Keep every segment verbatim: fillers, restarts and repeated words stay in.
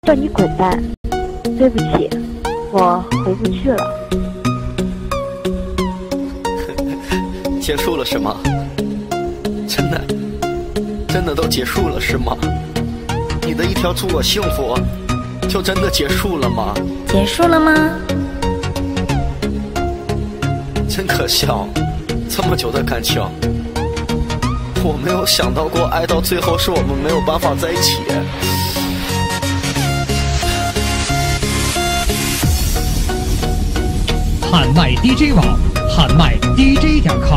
叫你滚蛋！对不起，我回不去了。 结束了是吗？真的，真的都结束了是吗？你的一条祝我幸福，就真的结束了吗？ 结束了吗？ 真可笑，这么久的感情，我没有想到过，爱到最后是我们没有办法在一起。 喊麦 D J 网，喊麦 D J 点 com。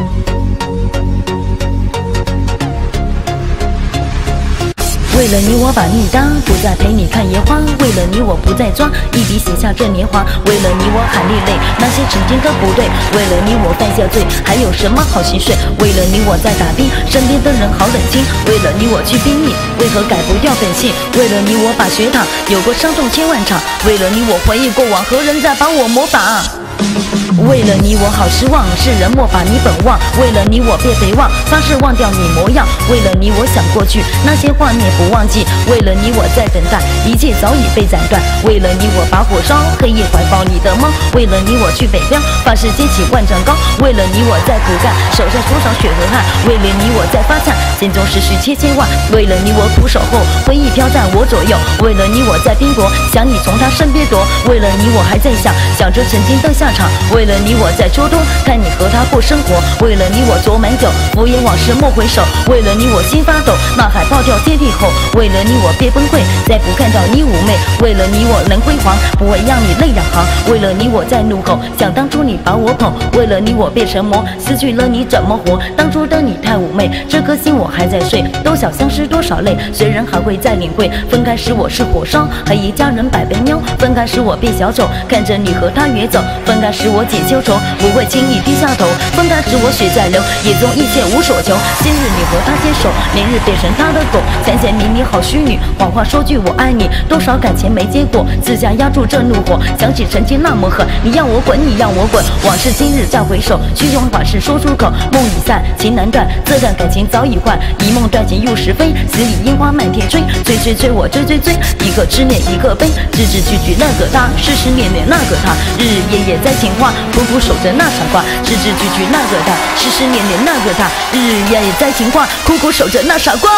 为了你我把你当，不再陪你看野花。为了你我不再装，一笔写下这年华。为了你我含泪泪，那些曾经都不对。为了你我犯下罪，还有什么好心碎？为了你我在打拼，身边的人好冷清。为了你我去拼命，为何改不掉本性？为了你我把学堂有过伤痛千万场。为了你我回忆过往，何人在把我模仿？为了你我好失望，世人莫把你本忘。为了你我别肥忘，发誓忘掉你模样。为了你我想过去那些画面不忘记。为了你我在等待，一切早已被斩断。为了你我把火烧，黑夜怀抱你的梦。为了你我去北漂，发誓肩起万丈高。为了你我在苦干，手上多少血和汗。为了你我在发颤，心中思绪千千万。为了你我苦守候，回忆飘在我左右。为了你我在拼搏，想你从他身边夺。为了你我还在想，想着曾经的下场。为了你我在秋冬，看你和他过生活。为了你我酌满酒，敷衍往事莫回首。为了你我心发抖，呐喊暴跳接地吼。为了你我别崩溃，再不看到你妩媚。为了你我能辉煌，不会让你泪两行。为了你我在怒吼，想当初你把我捧。为了你我变成魔，失去了你怎么活？当初的你太妩媚，这颗心我还在睡。多少相思多少泪，谁人还会再领会？分开时我是火烧，和一家人百杯喵。分开时我变小丑，看着你和他远走。分开时我解忧愁，不会轻易低下头。分开时我血在流，眼中一切无所求。今日你和他牵手，明日变成他的狗。想想你你好虚拟，谎话说句我爱你，多少感情没结果，自家压住这怒火。想起曾经那么狠，你让我滚，你让我滚。往事今日再回首，虚荣往事说出口。梦已散，情难断，这段感情早已换。一梦断情又时飞，十里樱花漫天吹。追追追我追追追，一个痴恋一个悲，字字句句那个他，事事念念那个他，日日夜夜在情话，苦苦守着那场花。字字句句那个他，事事念念那个他，日日夜夜在情话，苦苦守着那傻瓜。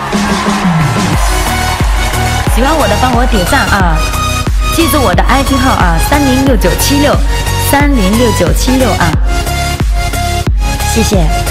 喜欢我的帮我点赞啊！记住我的 I D 号啊，三零六九七六三零六九七六啊！谢谢。